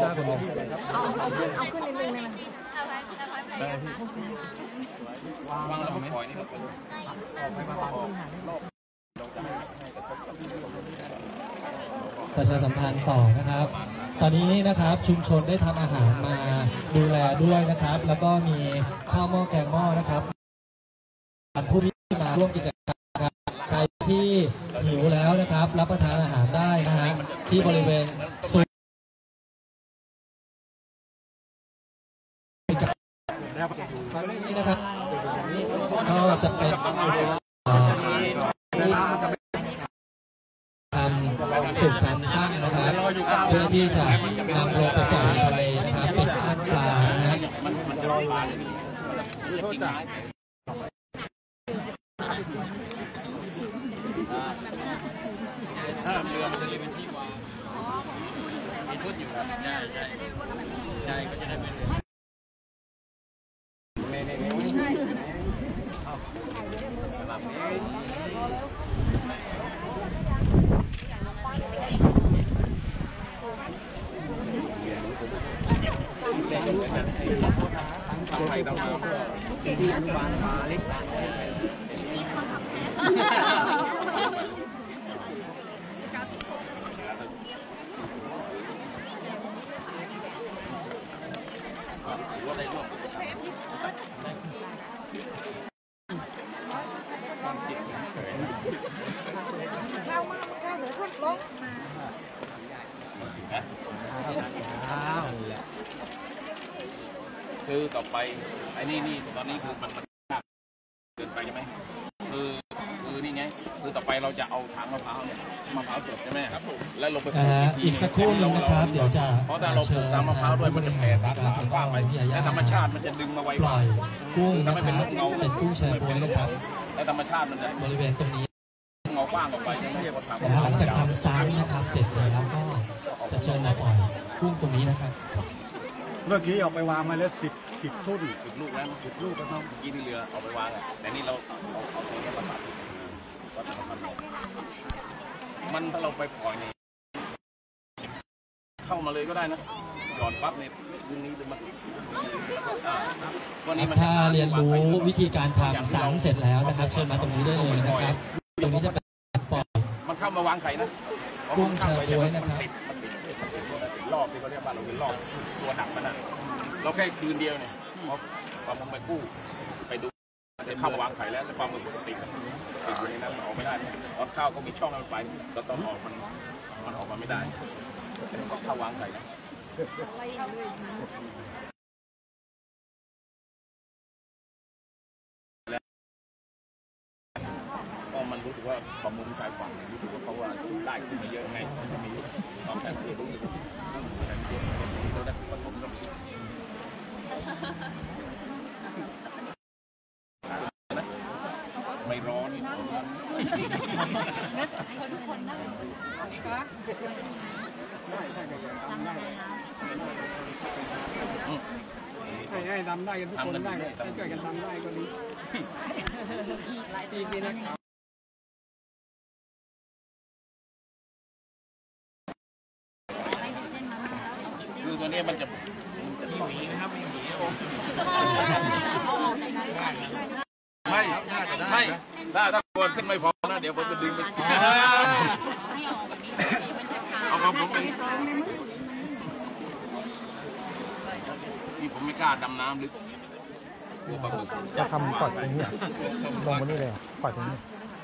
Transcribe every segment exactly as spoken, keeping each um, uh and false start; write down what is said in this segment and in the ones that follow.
เอาเอาขึ้นเอาขึ้นนิดนึงได้ไหมวางแล้วก็ปล่อยนี่ก็เป็นประชาสัมพันธ์ต่อนะครับ ตอนนี้นะครับชุมชนได้ทำอาหารมาดูแลด้วยนะครับ แล้วก็มีข้าวหม้อแกงหม้อนะครับผู้ที่มาร่วมกิจกรรมนะครับใครที่หิวแล้วนะครับ รับประทานอาหารได้นะฮะที่บริเวณซุ้มนี้นะครับก็จะเป็นทำฝึกทำช่างนะครับเพื่อที่จะนำลงไปปล่อยในทะเลนะครับเป็นอาหารปลานะฮะถ้าเรือมันจะเลยเป็นที่วางมีทุ่นอยู่ครับใช่ใช่ใช่ก็จะได้เป็นทำไมต้องมาที่อนุบาลมาเล็กคือต่อไปไอ้นี่นี่ตอนนี้คือมันมันเกินไปใช่ไหมคือคือนี่ไงคือต่อไปเราจะเอาถังมะพร้าวเนี่ยมะพร้าวสดใช่ไหมครับแล้วลงไปอีกสักครู่นึงนะครับเดี๋ยวจะเพราะถ้าเราปลูกตามมะพร้าวด้วยมันจะแผ่ตามหางกว้างไปและธรรมชาติมันจะดึงมาไว้ปล่อยกุ้งนะครับเป็นกุ้งแชร์บวยนะครับและธรรมชาติมันจะบริเวณตรงนี้เงากว้างออกไปไม่ใช่ว่าทำหลังจากทำซ้ำนะครับเสร็จแล้วก็จะเชิญมาปล่อยกุ้งตรงนี้นะครับเมื่อกี้ออกไปวางมาแล้วสิบสิบทุ่นสิบลูกแล้วสิบลูกก็ต้องกินเรือเอาไปวางอ่ะแต่นี่เราเอาเอาตัวนี้มาตัดก็จะมาทำมันถ้าเราไปปล่อยนี่เข้ามาเลยก็ได้นะหย่อนปั๊บเนี่ยตรงนี้เลยมันวันนี้ถ้าเรียนรู้วิธีการทำซ้ำเสร็จแล้วนะครับเชิญมาตรงนี้ได้เลยนะครับตรงนี้จะเป็นปล่อยมันเข้ามาวางไข่นะกุ้งแชร์บวยนะครับรอบที่เขาเรียกว่าเราเป็นรอบตัวหนักมันอ่ะเราแค่คืนเดียวเนี่ยพอพอผมไปกู้ไปดูจะเข้ามาวางไข่แล้วแต่ความมือปกติมันติดอยู่ในนั้นออกไม่ได้ตอนเข้าก็มีช่องมันไปตอนตอนออกมันมันออกมาไม่ได้ก็เข้าวางไข่นะก็มันรู้สึกว่าความมุมชายฝั่งรู้สึกว่าเขาว่าได้ขึ้นมาเยอะไงมีตอนแต่ที่รู้สึกเราได้ผสมกับไม่ร้อนให้ทำได้กันทุกคนได้ให้ช่วยกันทำได้ก็ดีดีดีนะครับคือตัวนี้มันจะมีหวีนะครับมีหวีโอ้ไม่ไม่ถ้าถ้าคนซึ่งไม่พอนะเดี๋ยวผมจะดึงไปเอาของผมไปนี่ผมไม่กล้าดำน้ำลึกจะทำปล่อยตรงนี้ลงบนนี้เลยปล่อยตรงนี้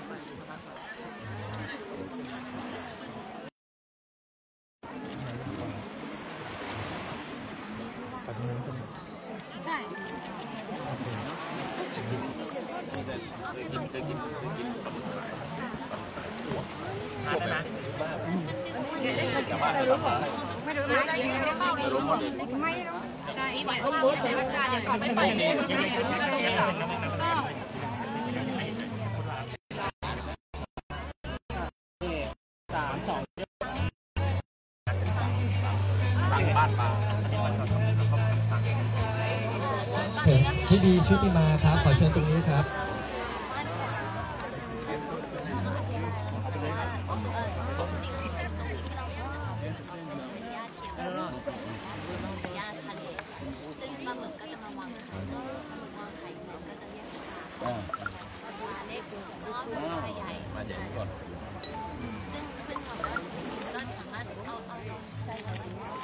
ใช่กินเคยกินเคยกินปลาหมึกหลายปลาหมึกหลายทานแล้วนะไม่รู้นะไม่รู้นะไม่รู้ใช่ปล่อยเขาพูดแต่ว่าการอย่างก่อนไม่ปล่อยก็สามสองต่างบ้านปลาที่ดีชุติมาครับขอเชิญตรงนี้ครับ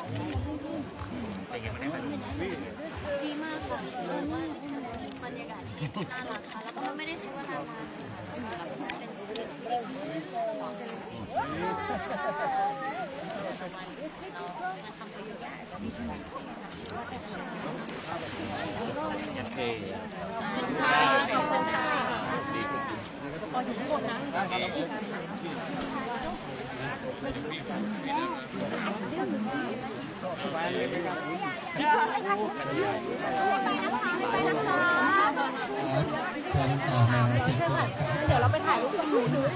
ดีมากค่ะบรรยากาศน่ารักค่ะแล้วก็ไม่ได้ใช้เวลานานเป็นเราทำประโยชน์ขอบคุณค่ะพอถึงทุกคนนะเชิญต่อมาติดตัวเดี๋ยวเราไปถ่ายรูปตรงนู้นดู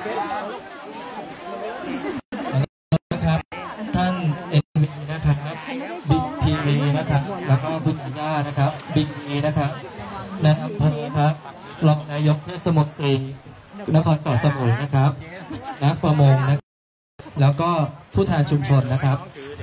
นะครับท่านเอ็นวีนะครับบิ๊กทีวีนะครับแล้วก็คุณย่านะครับบิ๊กเอนะครับนายอำเภอครับรองนายกเทศมนตรีนครเกาะสมุยนะครับนักประมงนะแล้วก็ผู้แทนชุมชนนะครับ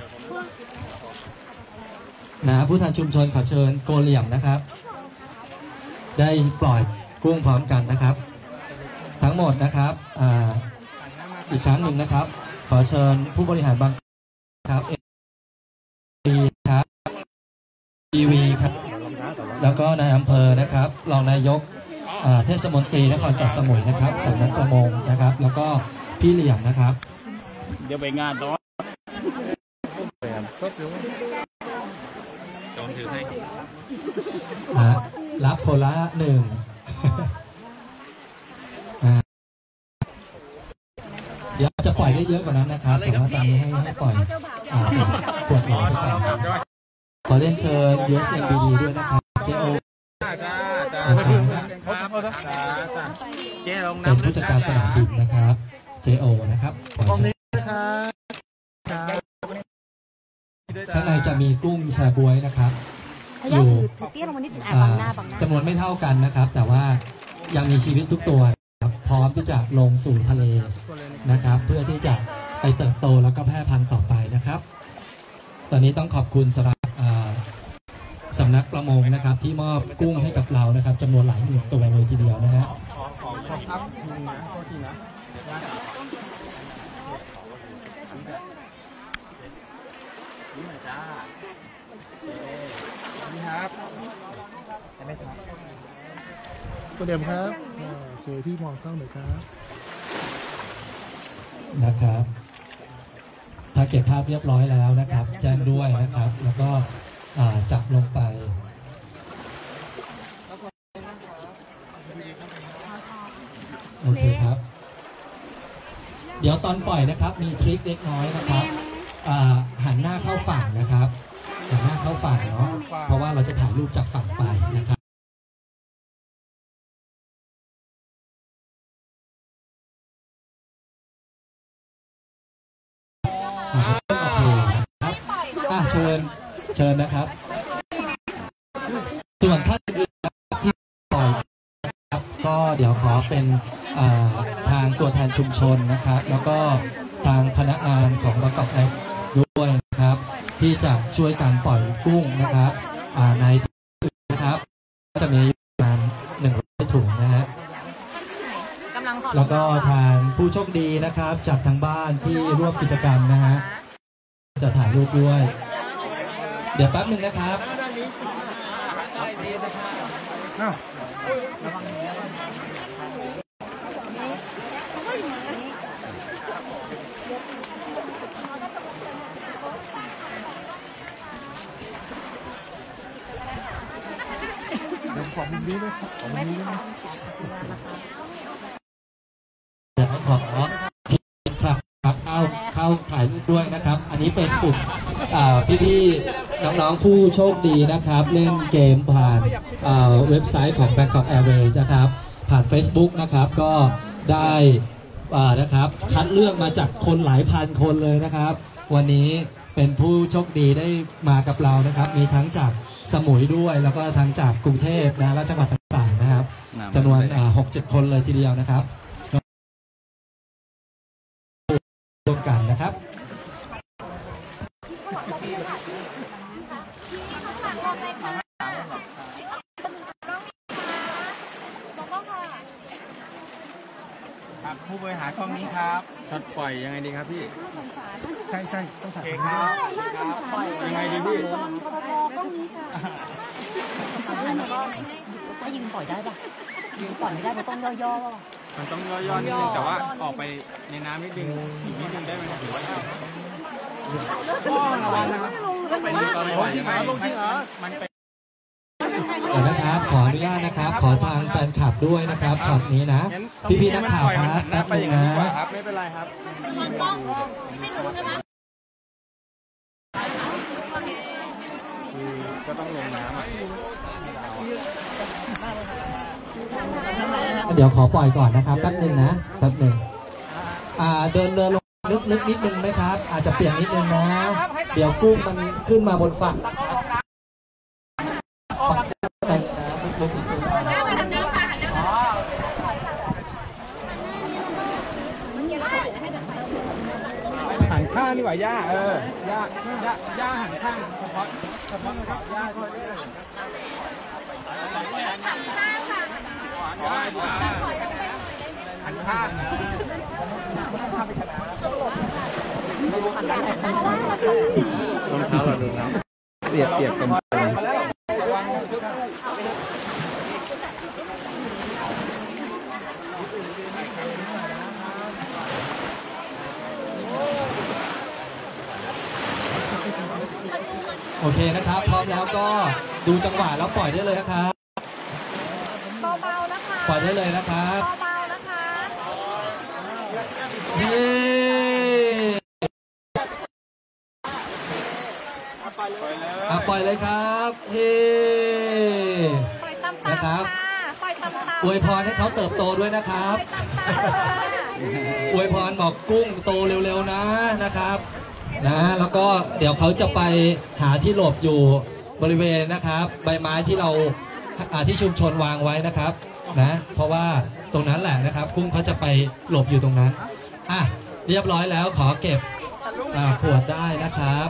นะผู้แทนชุมชนขอเชิญโกเหลี่ยมนะครับได้ปล่อยกุ้งพร้อมกันนะครับ ทั้งหมดนะครับอ่าอีกครั้งหนึ่งนะครับ ขอเชิญผู้บริหารบางครับเอครับทีวีครับแล้วก็นายอำเภอนะครับรองนายกเทศมนตรีนครเกาะสมุยนะครับสำนักประมงนะครับแล้วก็พี่เหลี่ยมนะครับเดี๋ยวไปงานต่อจองถือให้รับโคละหนึ่งเดี๋ยวจะปล่อยได้เยอะกว่านั้นนะครับแต่ว่าตอนนี้ให้ให้ปล่อยขวดหลอดไปก่อนขอเรียนเชิญ ยู เอส เอ็น บี ดี ด้วยนะครับเจโอเป็นผู้จัดการสนามบินนะครับ เจ โอ นะครับขอเชิญข้างในจะมีกุ้งชาบวยนะครับอยู่จำนวนไม่เท่ากันนะครับแต่ว่ายังมีชีวิตทุกตัวพร้อมที่จะลงสู่ทะเลนะครับเพื่อที่จะไปเติบโตแล้วก็แพร่พันธุ์ต่อไปนะครับตอนนี้ต้องขอบคุณสำหรับสำนักประมงนะครับที่มอบกุ้งให้กับเรานะครับจำนวนหลายหมื่นตัวเลยทีเดียวนะฮะครับตัวเดิมครับโอเคพี่มองกล้องหน่อยครับนะครับถ้าเก็บภาพเรียบร้อยแล้วนะครับแจ้งด้วยนะครับแล้วก็จับลงไปโอเคครับเดี๋ยวตอนปล่อยนะครับมีทริคเล็กน้อยนะครับหันหน้าเข้าฝั่งนะครับหันหน้าเข้าฝั่งเนาะเพราะว่าเราจะถ่ายรูปจากฝั่งไปนะครับโอเคครับอ่ะเชิญเชิญนะครับส่วนท่านอื่นที่ปล่อยครับก็เดี๋ยวขอเป็นทางตัวแทนชุมชนนะครับแล้วก็ทางพนักงานของบางกอกแอร์ด้วยนะครับที่จะช่วยการปล่อยกุ้งนะครับในนะครับจะมีประมาณหนึ่งร้อยถุงนะฮะแล้วก็ทางผู้โชคดีนะครับจากทางบ้านที่ร่วมกิจกรรมนะฮะจะถ่ายรูปด้วยเดี๋ยวแป๊บหนึ่งนะครับขอมุมนี้ด้วยครับขอมุมนี้ด้วยเดี๋ยวขอทีมครับเข้าเข้าถ่ายรูปด้วยนะครับอันนี้เป็นกลุ่มพี่ๆน้องๆผู้โชคดีนะครับเล่นเกมผ่านเว็บไซต์ของ Bangkok Airways นะครับผ่าน Facebook นะครับก็ได้นะครับคัดเลือกมาจากคนหลายพันคนเลยนะครับวันนี้เป็นผู้โชคดีได้มากับเรานะครับมีทั้งจากสมุยด้วยแล้วก็ทั้งจากกรุงเทพนะและจังหวัดต่างๆนะครับจำนวน หกเจ็ด คนเลยทีเดียวนะครับร่วมกันนะครับครับผู้บริหารกล้องนี้ครับช็อตปล่อยยังไงดีครับพี่ใช่ใช่ต้องถ่ายครับยังไงดีพี่ถ้ายืนปล่อยได้ปะยืนปล่อยไม่ได้มันต้องย่อๆมันต้องย่อๆนิดนึงแต่ว่าออกไปในน้ำนิดนึงอีกนิดนึงได้ไหมถือว่าพ่อระวังนะครับไปลงจริงเหรอลงจริงเหรอมันเป็นเดี๋ยวนะครับขออนุญาตนะครับขอทางแฟนคลับด้วยนะครับช็อตนี้นะพี่ๆนักข่าวครับแป๊บนึงนะไม่เป็นไรครับก็ต้องลงน้ำเดี๋ยวขอปล่อยก่อนนะครับแป๊บนึงนะแป๊บนึงอ่าเดินเดินลงลึกลึกนิดนึงไหมครับอาจจะเปลี่ยนนิดนึงนะเดี๋ยวกุ้งมันขึ้นมาบนฝั่งหันข้างดีกว่าย่าเออย่าย่าย่าหันข้างเฉพาะเฉพาะเฉพาะย่าก็ได้หันข้างรองเท้าเราดูน้ำเสียบเสียบกันโอเคนะครับพร้อมแล้วก็ดูจังหวะแล้วปล่อยได้เลยนะครับเบาๆนะคะปล่อยได้เลยนะครับเบาๆนะคะเย้อ่ะปล่อยเลยครับเฮ้นะครับอวยพรให้เขาเติบโตด้วยนะครับอวยพรบอกกุ้งโตเร็วๆนะนะครับนะแล้วก็เดี๋ยวเขาจะไปหาที่หลบอยู่บริเวณนะครับใบไม้ที่เราที่ชุมชนวางไว้นะครับนะเพราะว่าตรงนั้นแหละนะครับกุ้งเขาจะไปหลบอยู่ตรงนั้นอ่ะเรียบร้อยแล้วขอเก็บขวดได้นะครับ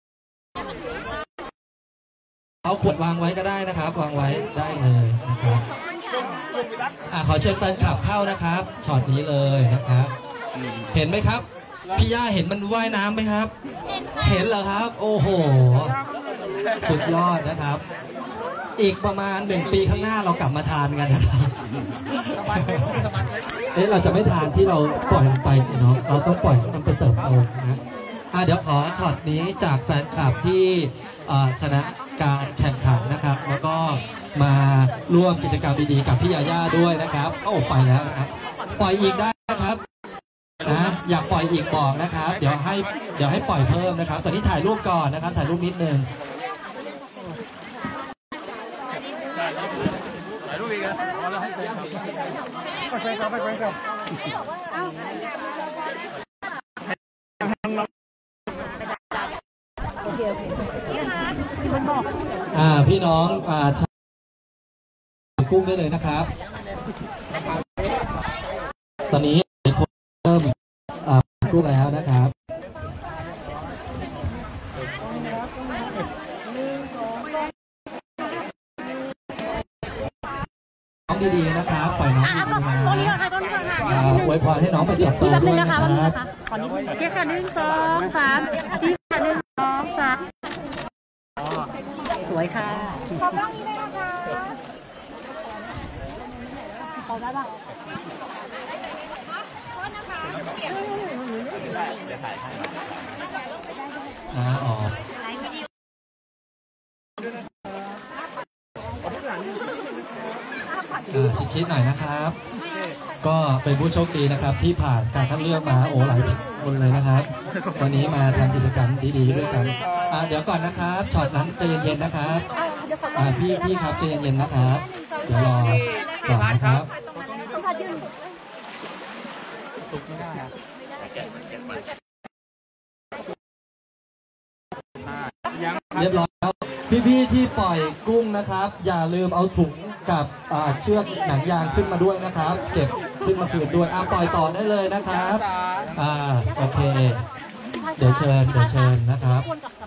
เอาขวดวางไว้ก็ได้นะครับวางไว้ได้เลยนะครับอ่ะขอเชิญแฟนคลับเข้านะครับช็อตนี้เลยนะครับเห็นไหมครับพี่ย่าเห็นมันว่ายน้ำไหมครับเห็นเหรอครับโอ้โหสุดยอดนะครับอีกประมาณหนึ่งปีข้างหน้าเรากลับมาทานกันนะครับเอ๊ะเราจะไม่ทานที่เราปล่อยมันไปเนาะเราต้องปล่อยมันไปเติบโตนะอ่ะเดี๋ยวขอช็อตนี้จากแฟนคลับที่ชนะการแข่งขันนะครับแล้วก็มาร่วมกิจกรรมดีๆกับพี่ยาย่าด้วยนะครับโอ้ไปแล้วนะครับปล่อยอีกได้นะครับนะอยากปล่อยอีกบอกนะครับเดี๋ยวให้เดี๋ยวให้ปล่อยเพิ่มนะครับตอนนี้ถ่ายรูปก่อนนะครับถ่ายรูปนิดนึงถ่ายรูปอีกนะเราให้ไปไปครับไปไปครับอ่าพี่น้องอ่ากุ้งได้เลยนะครับตอนนี้เริ่มอ่ากุ้งแล้วนะครับน้องดีๆนะครับปล่อยน้องดีๆนะอวยพรให้น้องไปเติบโตด้วยนะครับขอนิดนึงเจ๊ค่ะหนึ่งสองสามสี่ค่ะหนึ่งสองสามสวยค่ะขอบน้องนี้เลยนะคะขอได้ป่ะอ่าอ๋อชิดๆหน่อยนะครับก็เป็นผู้โชคดีนะครับที่ผ่านการคัดเลือกมาโอ้หลายคนเลยนะครับวันนี้มาทำกิจกรรมดีๆด้วยกันอ่าเดี๋ยวก่อนนะครับช็อตนั้นใจเย็นๆนะครับอ่าพี่พี่ครับใจเย็นๆนะครับเดี๋ยวรอก่อนนะครับเรียบร้อยแล้วพี่ๆที่ปล่อยกุ้งนะครับอย่าลืมเอาถุงกับเชือกหนังยางขึ้นมาด้วยนะครับเก็บขึ้นมาคืนด้วยอ่าปล่อยต่อได้เลยนะครับอ่าโอเคเดี๋ยวเชิญเดี๋ยวเชิญนะครับ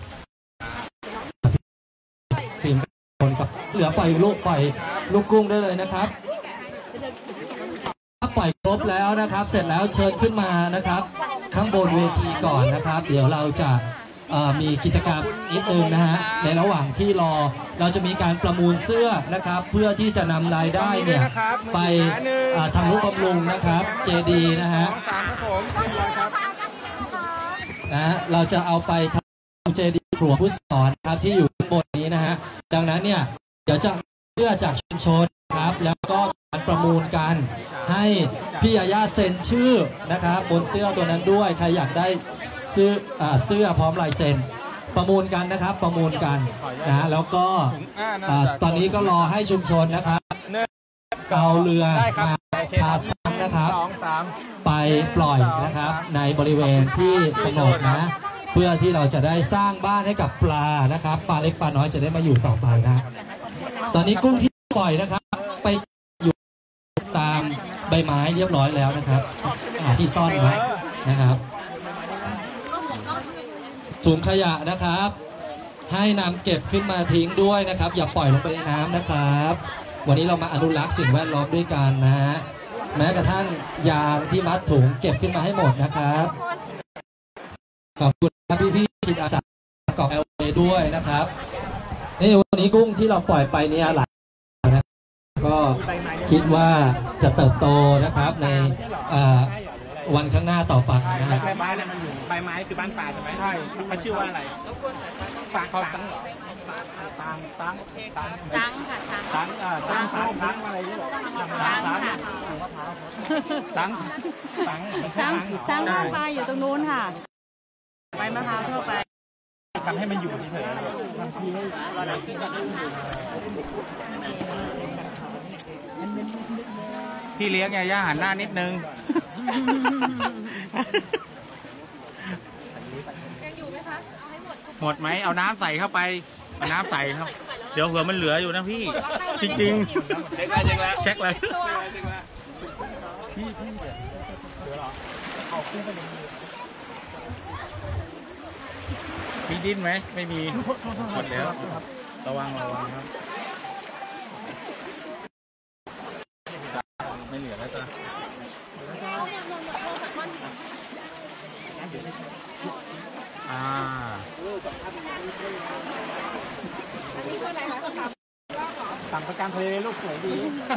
ฟิล์มคนกับเหลือปล่อยลูกปล่อยลูกกุ้งได้เลยนะครับปล่อยครบแล้วนะครับ เสร็จแล้วเชิญขึ้นมานะครับ ข้างบนเวทีก่อนนะครับ เดี๋ยวเราจะมีกิจกรรมนิดนึงนะฮะในระหว่างที่รอเราจะมีการประมูลเสื้อนะครับ เพื่อที่จะนำรายได้เนี่ยไปทำนุบำรุงนะครับเจดีนะฮะนะเราจะเอาไปทำเจดีครัวพุทธสอนครับที่อยู่ข้างบนนี้นะฮะดังนั้นเนี่ยเดี๋ยวจะเสื้อจากชุมชนครับแล้วก็การประมูลกันให้พี่ยาย่าเซ็นชื่อนะครับบนเสื้อตัวนั้นด้วยใครอยากได้เสื้อเสื้อพร้อมลายเซ็นประมูลกันนะครับประมูลกันนะแล้วก็ตอนนี้ก็รอให้ชุมชนนะครับเอาเรือมาพาซ้ำนะครับไปปล่อยนะครับในบริเวณที่กำหนดนะเพื่อที่เราจะได้สร้างบ้านให้กับปลานะครับปลาเล็กปลาน้อยจะได้มาอยู่ต่อไปนะตอนนี้กุ้งที่ปล่อยนะครับไปอยู่ตามใบไม้เรียบร้อยแล้วนะครับที่ซ่อนไว้นะครับถุงขยะนะครับให้นำเก็บขึ้นมาทิ้งด้วยนะครับอย่าปล่อยลงไปในน้ำนะครับวันนี้เรามาอนุรักษ์สิ่งแวดล้อมด้วยกันนะฮะแม้กระทั่งยางที่มัดถุงเก็บขึ้นมาให้หมดนะครับขอบคุณครับพี่ๆจิตอาสาเกาะ แอล เอ ด้วยนะครับนี่วันนี้กุ้งที่เราปล่อยไปเนี่ยหลายนะก็คิดว่าจะเติบโตนะครับในวันข้างหน้าต่อไปนะครับใบไม้เนี่ยมันอยู่ใบไม้คือบ้านป่าใช่ไหมใช่มันชื่อว่าอะไรฝากเขาตังตังตังตังตังค่ะตังอ่าตังตังตังอะไรเนี่ยตังตังตังตังตังตังข้างปลาอยู่ตรงนู้นค่ะใบมะพร้าวทั่วไปทำให้มันอยู่เฉยๆทำทีให้พี่เลี้ยงยาย่าหันหน้านิดนึงยังอยู่ไหมคะเอาให้หมดหมดไหมเอาน้ำใส่เข้าไปเอาน้ำใส่ครับเดี๋ยวเผื่อมันเหลืออยู่นะพี่จริงๆเช็คแล้วเช็คแล้วเช็คแล้วพี่พี่เดี๋ยวเหรอเอาขึ้นไปเลยมีดิ้นไหมไม่มีหมดแล้วระวังระวังครับไม่เหลือแล้วจ้ะอ่าสั่งประกันทะเลลูกสวยดี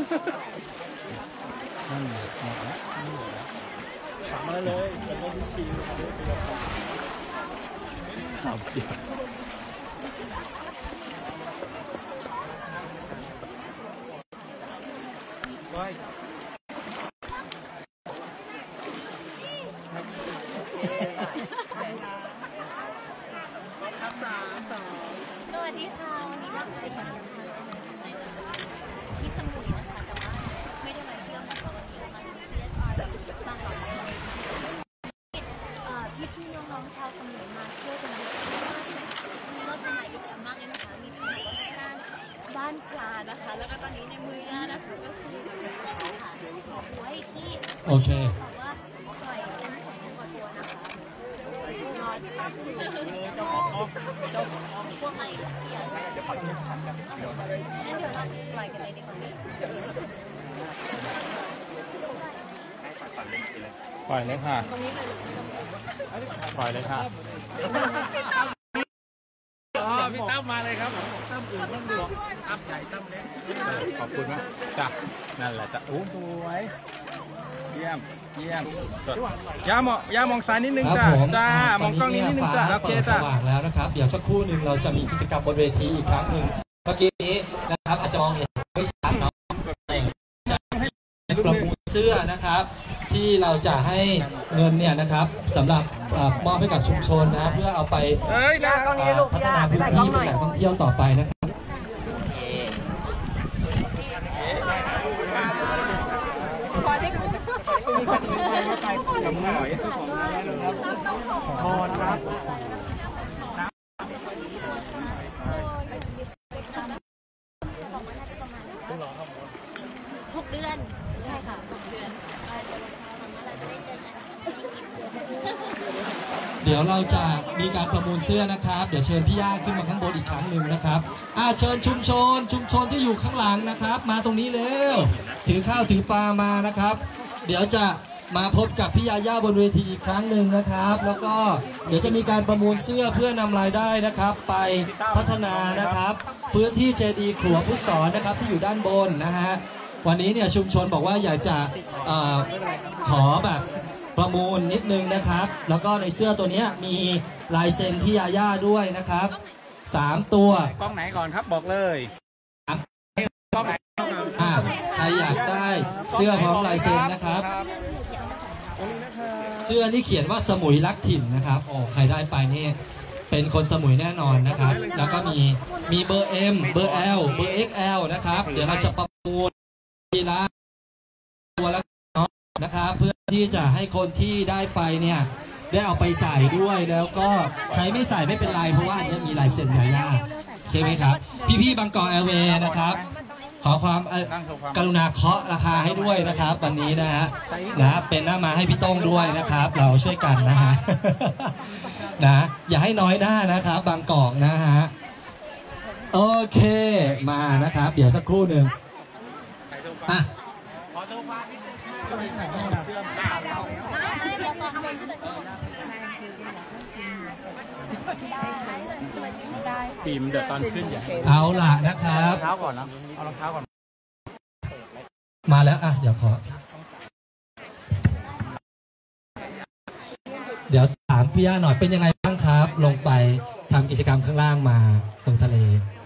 นั่นหมดแล้วสั่งมาเลยเป็นรถทุกปีครับเดี๋ยวว้ายสวัสดีค่ะวันนี้เราไปที่สมุยนะคะแต่ว่าไม่ได้มาเที่ยวนะคะวันนี้เรามาที่ ซี เอส อาร์ แบบบางกอกพี่พี่น้องๆชาวสมุยมาเที่ยวกันเยอะมากมีรถเป็นหลายกิจกรรมมากเลยนะคะมีทั้งการบ้านปลานะคะแล้วก็ตอนนี้ในมือย่านะคะก็คือไว้ที่โอเคว่าปล่อยกันของกอตัวนะคะรอที่บ้านพวกอะไรเกี่ยวเดี๋ยวปล่อยกันงั้นเดี๋ยวเราปล่อยกันเลยดีกว่าปล่อยเลยค่ะปล่อยเลยค่ะพี่ตั้มมาเลยครับตั้มอื่นตั้มหลวงตั้มใหญ่ตั้มเล็กขอบคุณมากจ้ะนั่นแหละจ้ะโอ้สวยเยี่ยมเยี่ยมย่ามองย่ามองซ้ายนิดนึงจ้ะจ้ามองกล้องนี้นิดนึงจ้ะโอเคจ้ะสว่างแล้วนะครับเดี๋ยวสักครู่หนึ่งเราจะมีกิจกรรมบนเวทีอีกครั้งหนึ่งเมื่อกี้นี้นะครับอาจจะมองเห็นไม่ชัดเนาะจะประมูลเสื้อนะครับที่เราจะให้เงินเนี่ยนะครับสำหรับมอบให้กับชุมชนนะเพื่อเอาไปพัฒนาพื้นที่เป็นแหล่งท่องเที่ยวต่อไปนะครับขอได้คุณมีคนมีคนมาไปกับหน่อยพอครับหกเดือนใช่ค่ะหกเดือนเดี๋ยวเราจะมีการประมูลเสื้อนะครับเดี๋ยวเชิญพี่ย่าขึ้นมาข้างบนอีกครั้งหนึ่งนะครับอ่าเชิญชุมชนชุมชนที่อยู่ข้างหลังนะครับมาตรงนี้เร็วถือข้าวถือปลามานะครับเดี๋ยวจะมาพบกับพี่ยาย่าบนเวทีอีกครั้งหนึ่งนะครับ แล้วก็เดี๋ยวจะมีการประมูลเสื้อเพื่อนำรายได้นะครับ ไปพัฒนานะครับพื้นที่เจดีย์ขัวพุทธสอนนะครับที่อยู่ด้านบนนะฮะวันนี้เนี่ยชุมชนบอกว่าอยากจะเอ่อขอแบบประมูลนิดนึงนะครับแล้วก็ในเสื้อตัวนี้มีลายเซ็นพี่ยาย่าด้วยนะครับสามตัวกล้องไหนก่อนครับบอกเลยกล้องไหนอ่าใครอยากได้เสื้อพร้อมลายเซ็นนะครับเสื้อนี่เขียนว่าสมุยรักถิ่นนะครับโอ้ใครได้ไปนี่เป็นคนสมุยแน่นอนนะครับแล้วก็มีมีเบอร์ M เบอร์ L เบอร์ เอ็กซ์ แอล นะครับเดี๋ยวเราจะประมูลทีละตัวละนะครับเพื่อที่จะให้คนที่ได้ไปเนี่ยได้เอาไปใส่ด้วยแล้วก็ใช้ไม่ใส่ไม่เป็นไรเพราะว่าอันนี้มีลายเซ็นยาย่าใช่ไหมครับพี่ๆบางกอกแอร์เวย์นะครับขอความกรุณาเคาะราคาให้ด้วยนะครับวันนี้นะฮะนะเป็นหน้ามาให้พี่ต้งด้วยนะครับเราช่วยกันนะฮะนะอย่าให้น้อยหน้านะครับบางกอกนะฮะโอเคมานะครับเดี๋ยวสักครู่หนึ่งอ่ะทีมเดี๋ยวตอนขึ้นอย่าเอาล่ะนะครับเท้าก่อนนะเอารองเท้าก่อนมาแล้วอ่ะเดี๋ยวขอเดี๋ยวถามพี่ย่าหน่อยเป็นยังไงบ้างครับลงไปทำกิจกรรมข้างล่างมาตรงทะเล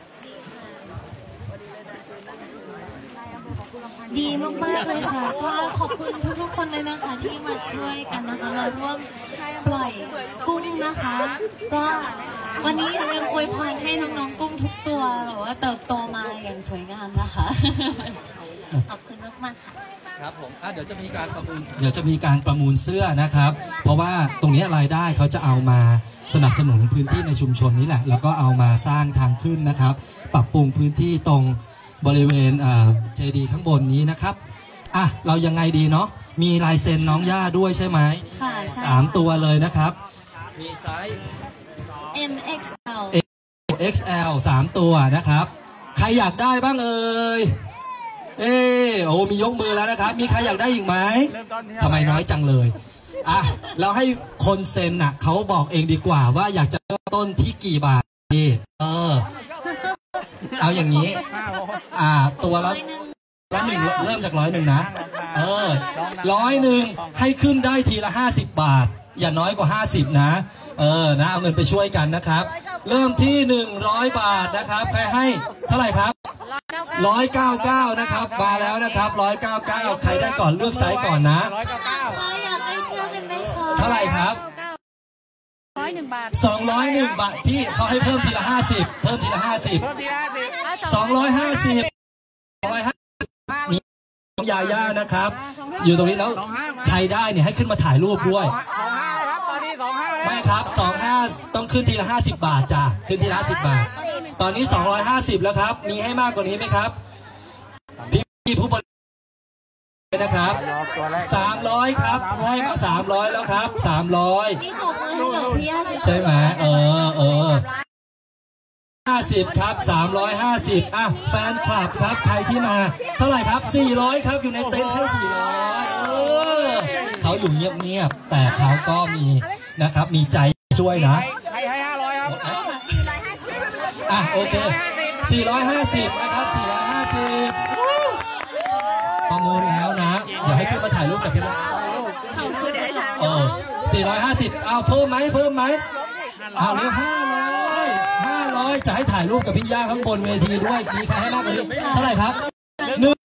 ดีมากๆเลยค่ะก็ขอบคุณทุกๆคนเลยนะคะที่มาช่วยกันนะคะมาร่วมปล่อยกุ้งนะคะก็วันนี้อย่าลืมอวยพรให้น้องๆกุ้งทุกตัวแบบว่าเติบโตมาอย่างสวยงามนะคะขอบคุณมากๆค่ะครับผมอ่ะเดี๋ยวจะมีการประมูลเดี๋ยวจะมีการประมูลเสื้อนะครับเพราะว่าตรงนี้รายได้เขาจะเอามาสนับสนุนพื้นที่ในชุมชนนี้แหละแล้วก็เอามาสร้างทางขึ้นนะครับปรับปรุงพื้นที่ตรงบริเวณเจดีย์ข้างบนนี้นะครับอ่ะเรายังไงดีเนาะมีลายเซ็นน้องย่าด้วยใช่ไหมค่ะใช่สามตัวเลยนะครับมีไซส์เอ็ม เอ็กซ์ แอลเอ็กซ์ แอล สามตัวนะครับใครอยากได้บ้างเอ่ยเออโอ้มียกมือแล้วนะครับมีใครอยากได้อีกไหมทำไมน้อยจังเลยอ่ะเราให้คนเซ็นน่ะเขาบอกเองดีกว่าว่าอยากจะเริ่มต้นที่กี่บาทดีเออเอาอย่างนี้อ่าตัวละละหนึ่งเริ่มจากร้อยหนึ่งนะเออร้อยหนึ่งให้ขึ้นได้ทีละห้าสิบบาทอย่าน้อยกว่าห้าสิบนะเออนะเอาเงินไปช่วยกันนะครับเริ่มที่หนึ่งร้อยบาทนะครับใครให้เท่าไหร่ครับร้อยเก้าเก้านะครับมาแล้วนะครับร้อยเก้าเก้าใครได้ก่อนเลือกไซส์ก่อนนะเขาอยากได้เสื้อกันไหมคะเท่าไหร่ครับร้อยหนึ่งบาทสองร้อยหนึ่งบาทพี่เขาให้เพิ่มทีละห้าสิบเพิ่มทีละห้าสิบสองร้อยห้าสิบร้อยห้ามีน้องยาย่านะครับอยู่ตรงนี้แล้วใครได้เนี่ยให้ขึ้นมาถ่ายรูปด้วยไม่ครับสองห้าต้องขึ้นทีละห้าสิบบาทจ้ะขึ้นทีละห้าสิบบาทตอนนี้สองร้อยห้าสิบแล้วครับมีให้มากกว่านี้ไหมครับพี่ผู้บรินะครับสามร้อยครับให้มาสามร้อยแล้วครับสามร้อยนี่ขอบคุณเหรอพี่ย่าใช่ไหมเออเออห้าสิบครับสามร้อยห้าสิบอ่ะแฟนคลับครับใครที่มาเท่าไหร่ครับสี่ร้อยครับอยู่ในเต็นท์ให้สี่ร้อยเออเขาอยู่เงียบๆแต่เขาก็มีนะครับมีใจช่วยนะให้ให้ห้าร้อยครับอ่ะโอเคสี่ร้อยห้าสิบนะครับสี่ร้อยห้าสิบประมูลแล้วนะอย่าให้ขึ้นมาถ่ายรูปกับพี่ละเออสี่ร้อยห้าสิบเอาเพิ่มไหมเพิ่มไหมเอาเรียกห้าร้อยห้าร้อยจะให้ถ่ายรูปกับพี่ย่าข้างบนเวทีด้วยมีใครให้มากกว่านี้เท่าไหร่ครับหนึ่ง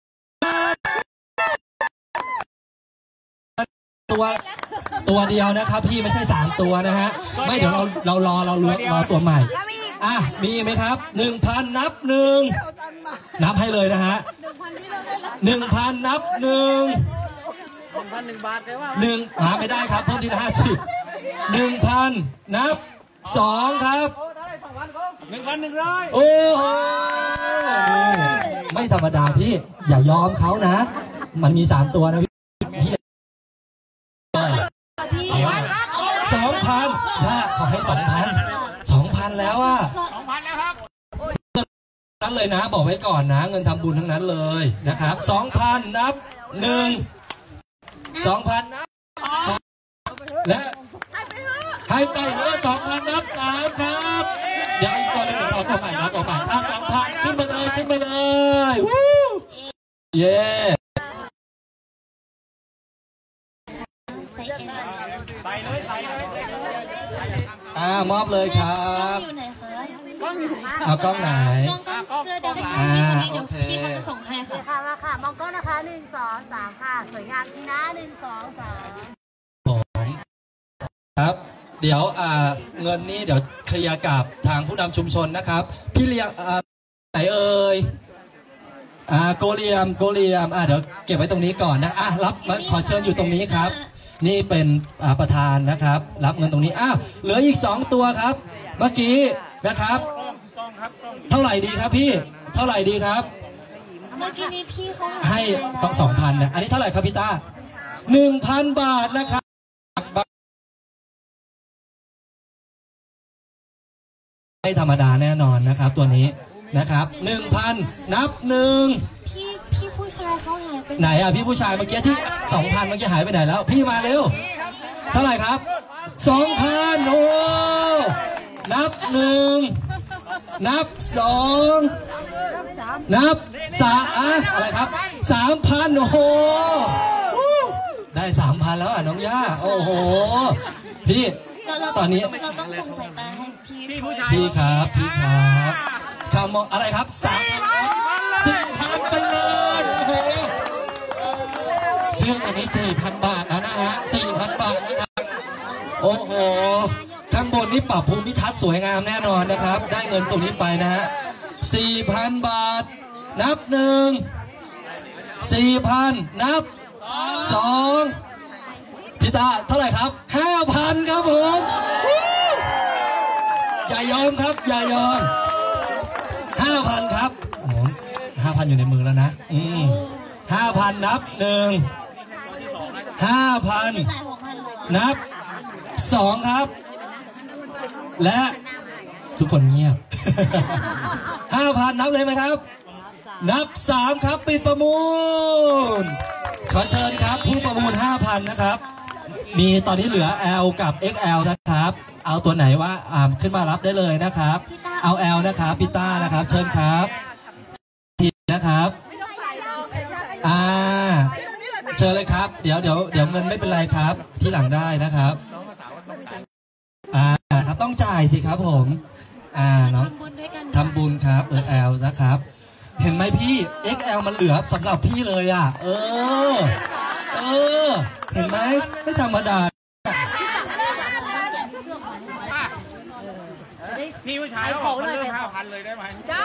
ตัวตัวเดียวนะครับพี่ไม่ใช่สามตัวนะฮะไม่เดี๋ยวเราเรารอเรารอรอตัวใหม่อ่ะมีไหมครับหนึ่งพันนับหนึ่งนับให้เลยนะฮะหนึ่งพันนับหนึ่งหนึ่งพันหนึ่งบาทแปลว่าหนึ่งหาไม่ได้ครับเพิ่มทีละห้าสิบหนึ่งพันนับสองครับหนึ่งพันหนึ่งร้อยโอ้โหไม่ธรรมดาพี่อย่ายอมเขานะมันมีสามตัวนะพี่สองพันนะขอให้สองพันสองพันแล้วอ่ะสองพันแล้วครับนั้นเลยนะบอกไว้ก่อนนะเงินทำบุญทั้งนั้นเลยนะครับสองพันนับหนึ่งสองพันและให้ไปเออสองพันนับสามครับเดี๋ยวอีกตัวหนึ่งเดี๋ยวเอาตัวใหม่นะตัวใหม่อ่ะสองพันขึ้นไปเลยขึ้นไปเลยเย้อ่ามอบเลยครับอยู่ไหนคะเอากล้องไหนกล้องกล้องเสื้อแดงอ่าเดี๋ยวโอเคพี่เขาจะส่งให้ค่ะค่ะมาค่ะมองกล้องนะคะหนึ่งสองสามค่ะสวยงามดีนะหนึ่งสองสามผมครับเดี๋ยวอ่าเงินนี้เดี๋ยวเคลียร์กับทางผู้นำชุมชนนะครับพี่เลี้ยงอ่าไหนเอ่ยอ่าโกเลียมโกเลียมอ่าเดี๋ยวเก็บไว้ตรงนี้ก่อนนะอ่ะรับมาขอเชิญอยู่ตรงนี้ครับนี่เป็นอ่าประธานนะครับ รับเงินตรงนี้อ้าวเหลืออีกสองตัวครับเมื่อกี้นะครับเท่าไหร่ดีครับพี่เท่าไหร่ดีครับเมื่อกี้นี้พี่เขาให้ต้องสองพันนะอันนี้เท่าไหร่ครับพี่ต้าหนึ่งพันบาทนะครับไม่ธรรมดาแน่นอนนะครับตัวนี้นะครับหนึ่งพันนับหนึ่งพี่พี่ผู้ชายเขาหายไปไหนอ่ะพี่ผู้ชายเมื่อกี้ที่สองพันเมื่อกี้หายไปไหนแล้วพี่มาเร็วเท่าไหร่ครับสองพันโอ้นับหนึ่งนับสองนับสามอะอะไรครับสามพันโอ้โหได้สามพันแล้วอ่ะน้องย่าโอ้โหพี่ตอนนี้เราต้องส่งสายตาให้พี่พี่ผู้ชายพี่ครับพี่ครับคำบอกอะไรครับสามสี่พันไปเลยโอ้โหเสื้อตัวนี้สี่พันบาทนะนะฮะสี่พันบาทนะครับโอ้โหข้างบนนี่ปรับภูมิทัศน์สวยงามแน่นอนนะครับได้เงินตรงนี้ไปนะฮะสี่พันบาทนับหนึ่งสี่พันนับสองพี่ตาเท่าไหร่ครับห้าพันครับผมอย่ายอมครับอย่ายอมห้าพันครับโอ้โหห้าพันอยู่ในมือแล้วนะอืมห้าพันนับหนึ่งห้าพันนับสองครับและทุกคนเงียบห้าพันนับเลยไหมครับนับสามครับปิดประมูลขอเชิญครับผู้ประมูลห้าพันนะครับมีตอนนี้เหลือ L กับ เอ็กซ์ แอล นะครับเอาตัวไหนว่าอ่าขึ้นมารับได้เลยนะครับเอา L นะครับพี่ต้านะครับเชิญครับทีนะครับอ่าเชิญเลยครับเดี๋ยวเดี๋ยวเดี๋ยวเงินไม่เป็นไรครับที่หลังได้นะครับอ่าครับต้องจ่ายสิครับผมอ่าน้องทำบุญด้วยกันทำบุญครับเออ L นะครับเห็นไหมพี่ เอ็กซ์ แอล มันเหลือสำหรับพี่เลยอ่ะเออเออเห็นไหมไม่ธรรมดาพี่ผู้ชายเขาเริ่มห้าพันเลยได้ไหมได้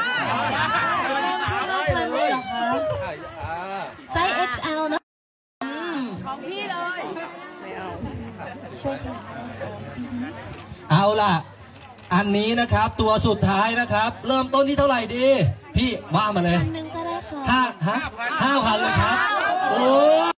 ไซส์ เอ็กซ์ แอล นะของพี่เลยช่วยพี่เอาล่ะอันนี้นะครับตัวสุดท้ายนะครับเริ่มต้นที่เท่าไหร่ดีพี่ว่ามาเลยพันหนึ่งก็ได้ค่ะห้าฮะห้าพันเลยครับโอ้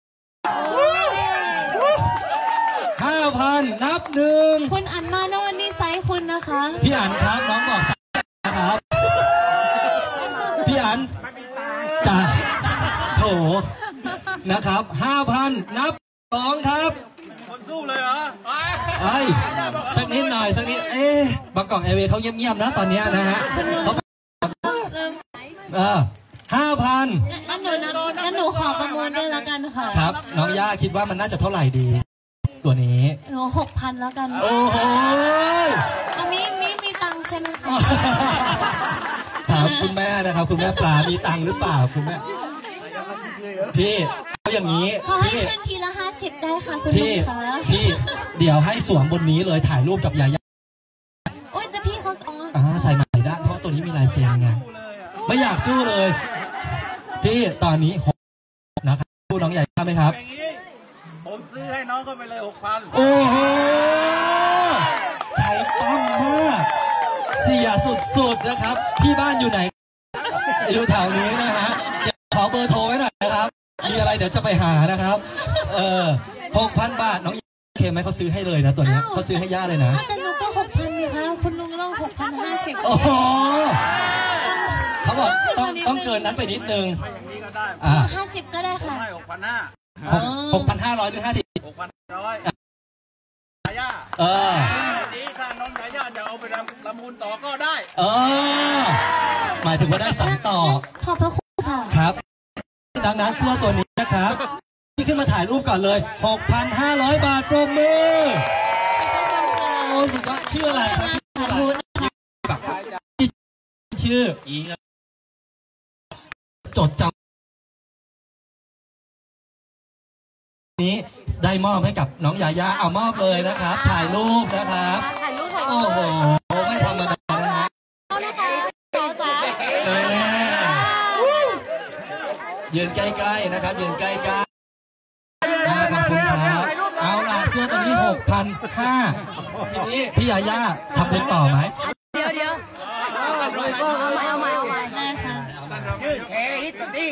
ห้าพันนับหนึ่งคุณอันมาโน่นนี่ไซส์คุณนะคะพี่อันครับน้องบอกไซส์นะครับพี่อันจ้าโถนะครับห้าพันนับสองครับคนสู้เลยเหรอไอ้สักนิดหน่อยสักนิดเอ๊ะบางกอกแอร์เวย์เขาเงียบๆนะตอนนี้นะฮะเขาเออห้าพันงั้นหนูนับงั้นหนูขอประมูลด้วยแล้วกันค่ะครับน้องย่าคิดว่ามันน่าจะเท่าไหร่ดีตัวนี้หนูหกพันแล้วกันโอ้โหมีมีมีตังค์ใช่ไหมคะถามคุณแม่นะครับคุณแม่ปลามีตังค์หรือเปล่าคุณแม่พี่เอาอย่างนี้ขอให้คืนทีละห้าสิบได้ค่ะคุณลุงคะพี่เดี๋ยวให้สวมบนนี้เลยถ่ายรูปกับยาย่าโอ๊ยแต่พี่เขาอ๋อใส่ใหม่ได้เพราะตัวนี้มีลายเซ็นไงไม่อยากสู้เลยพี่ตอนนี้หกนะครับสู้น้องใหญ่ได้ไหมครับผมซื้อให้น้องก็ไปเลยหกพันโอ้โหใจปั้มมากเสียสุดๆนะครับพี่บ้านอยู่ไหนอยู่แถวนี้นะฮะขอเบอร์โทรไว้หน่อยนะครับมีอะไรเดี๋ยวจะไปหานะครับเออหกพันบาทน้องเคไหมเขาซื้อให้เลยนะตัวนี้เขาซื้อให้ย่าเลยนะแต่หนูก็หกพันเลยค่ะคุณลุงก็ต้องหกพันห้าสิบโอ้โหเขาบอกต้องต้องเกินนั้นไปนิดนึงอ่าห้าสิบก็ได้ค่ะให้หกพันห้าหกพันห้าร้อยหรือห้าสิบหกพันร้อยยาย่าเออวันนี้ถ้าน้องยาย่าจะเอาไปรำรำมูลต่อก็ได้เออหมายถึงว่าได้สองต่อขอบพระคุณค่ะครับ ดังนั้นเสื้อตัวนี้นะครับที่ขึ้นมาถ่ายรูปก่อนเลย หกพันห้าร้อย บาทปรบมือโอ้สุดยอดชื่ออะไรครับชื่ออีจดจำนี้ได้มอบให้กับน้องยาย่าเอามอบเลยนะครับ ถ่ายรูปนะครับถ่ายรูปถ่ายโอ้รูปโหไม่ธรรมดานะฮะต่อจ้าเออยืนใกล้ๆนะครับยืนใกล้ๆขอบคุณครับเอาล่ะเสื้อตัวนี้หกพันห้าทีนี้พี่ยาย่าทำบุญต่อไหมเดี๋ยวเดี๋ยวเอาใหม่เอาใหม่เอาใหม่ได้ค่ะเฮ้ยตัวนี้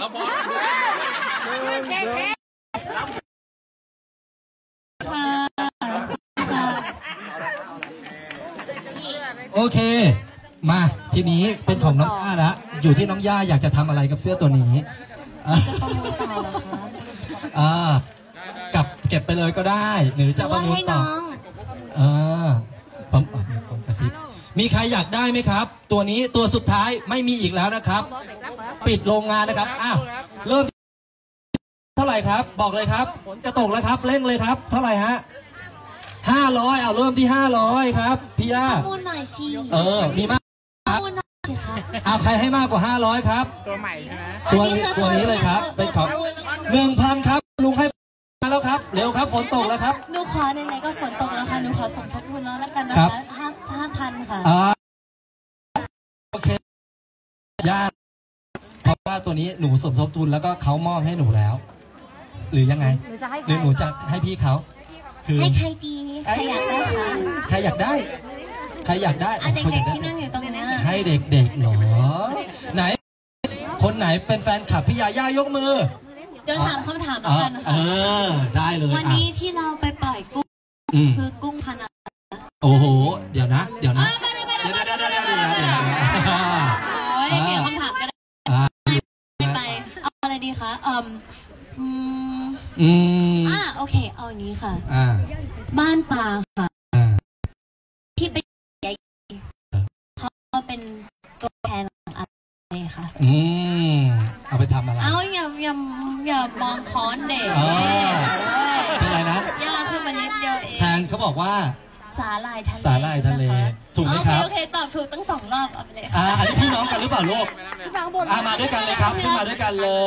โอเคมาทีนี้เป็นของน้องย่าละอยู่ที่น้องย่าอยากจะทำอะไรกับเสื้อตัวนี้อ่ะจะประมูลต่อเหรอคะอ่ากับเก็บไปเลยก็ได้หรือหรืจะอประว่ามูลให้ต่อน้องเออผมอ่ะมีคนกระซิบมีใครอยากได้ไหมครับ ตัวนี้ตัวสุดท้ายไม่มีอีกแล้วนะครับ ปิดโรงงานนะครับอ้าวเริ่มเท่าไหร่ครับ บอกเลยครับฝนจะตกแล้วครับเร่งเลยครับ เท่าไหร่ฮะห้าร้อยเอาเริ่มที่ห้าร้อยครับพี่ย่าประมูลหน่อยสิเออมีมากประมูลหน่อยสิคะเอาใครให้มากกว่าห้าร้อยครับตัวใหม่ใช่ไหมตัวนี้ตัวนี้เลยครับเป็นของหนึ่งพันครับลุงให้มาแล้วครับเร็วครับฝนตกแล้วครับหนูขอไหนๆก็ฝนตกแล้วค่ะหนูขอสมทบทุนแล้วแล้วกันนะครัคะบห้าห้าพันค่ะอ่าโอเคญาติเพราะว่าตัวนี้หนูสมทบทุนแล้วก็เขามอบให้หนูแล้ว หรือยังไงหรือจะให้หรือหนูจะให้พี่เขาคือให้ใครดีใครอยากได้คะใครอยากได้ ใครอยากได้อ่ะเด็กๆที่นั่งอยู่ตรงนี้ให้เด็กๆเหรอไหน คนไหนเป็นแฟนคลับพี่ยาย่ายกมือเดี๋ยวถามคำถามแล้วอ๋อกันเอค่ะอได้เลยวันอ่ะนี้ที่เราไปปล่อยกุ้งอืมคือกุ้งพันธุ์โอ้โหเดี๋ยวนะ เดี๋ยวนะเอ้ยไปเลยไปเลยเดี๋ยวไปเดี๋ยวเลเดี๋ยยว ไปเดี๋ยวเลยเดี๋ยวโอ้ยเปลี่ยนคำถามก็ได้อ่าไม่ไปเอาอะไรดีคะเอ่มอืมอืมอ่าโอเค เอาอย่างนี้ค่ะอ่าบ้านป่าค่ะอ่าที่เป็นใหญ่เขาเป็นตัวแทนของอะไรคะอืมเอาไปทำอะไรเอาอย่าอย่าอย่ามองค้อนเด็กอ๋อเว้ยเป็นไรนะย่าขึ้นมานิดเดียวเองแทนเขาบอกว่าสาลายทะเลสาหร่ายทะเลถูกไหมครับโอเคโอเคตอบถูกตั้งสองรอบเอาไปเลยค่ะอ่าอันนี้พี่น้องกันหรือเปล่าลูกอ่ามาด้วยกันเลยครับขึ้นมาด้วยกันเลย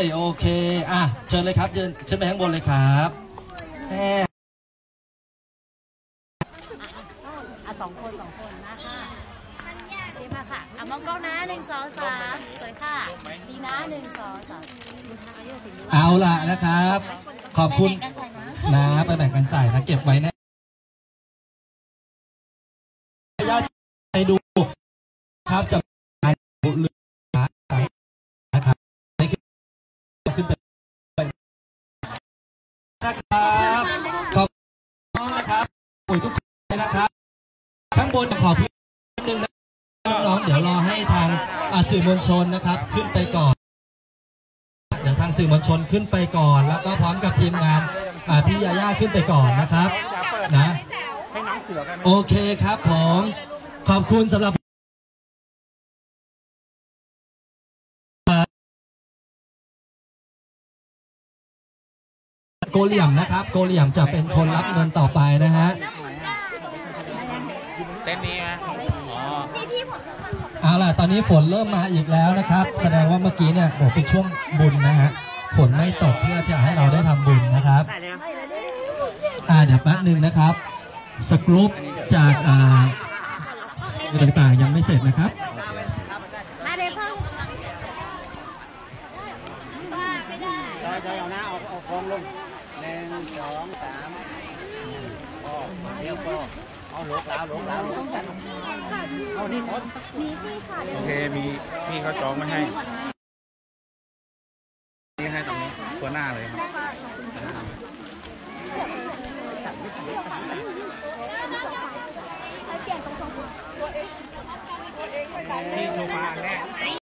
โอเคอ่ะเชิญเลยครับเชิญขึ้นไปข้างบนเลยครับแหมอ่ะสองคนสองคนนะค่ะดีมากค่ะอ่ะมองกล้องนะหนึ่งสองสามสวยค่ะดีนะหนึ่งสองสามอายุถึงนี้เอาล่ะนะครับ ขอบคุณไปแบ่งกันใส่นะนะไปแบ่งกันใส่นะเก็บไว้นะญาติไปดูครับจะเรือนะครับนี่คือขึ้นไปนะครับขอบคุณนะครับปุ๋ยทุกคนนะครับข้างบนขอพื้นนิดนึงนะน้องๆเดี๋ยวรอให้ทางอ่าสื่อมวลชนนะครับขึ้นไปก่อนเดี๋ยวทางสื่อมวลชนขึ้นไปก่อน แล้วก็พร้อมกับทีมงานอ่าพี่ยาย่าขึ้นไปก่อนนะครับนะโอเคครับผมขอบคุณสำหรับโกเหลี่ยมนะครับโกเหลี่ยมจะเป็นคนรับเงินต่อไปนะฮะเต้นนี้ไหมอ๋อเอาล่ะตอนนี้ฝนเริ่มมาอีกแล้วนะครับ แสดงว่าเมื่อกี้เนี่ยโอ้เป็นช่วงบุญนะฮะฝนไม่ตกเพื่อจะให้เราได้ทำบุญนะครับอ่าเดี๋ยวแป๊บหนึ่งนะครับสกรูปจากอ่าต่างๆยังไม่เสร็จนะครับมาเลยพ่อจอยๆเอาหน้าเอาเอาฟองลงหนึ่งสองสามก็เดี๋ยวก็เอาหลกแล้วหลกแล้วหลกกันเอานี่หมดโอเคมีพี่เขาจองมาให้นี่ให้ตรงนี้ตัวหน้าเลยครับนี่โชว์มาแน่